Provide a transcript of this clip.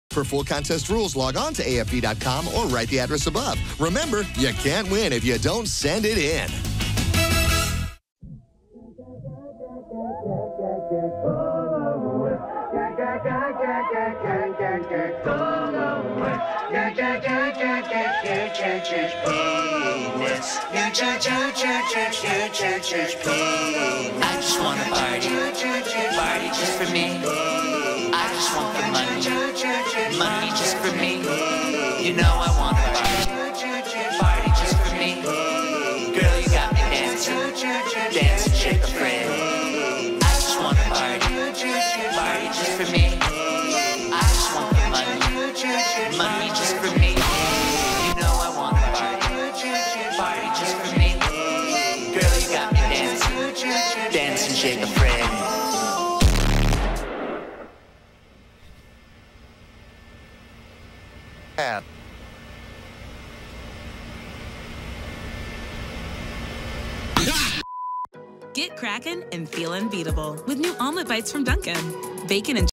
For full contest rules, log on to AFB.com or write the address above. Remember, you can't win if you don't send it in. I just want to party just for me. I just want the money just for me. You know I want to party just for me. Girl, you got me dancing, shake a friend. I just want to party just for me. I just want the money just for me. You know I want to party just for me. Girl, you got me dancing, shake a friend. Get crackin' and feel unbeatable with new omelet bites from Dunkin'. Bacon and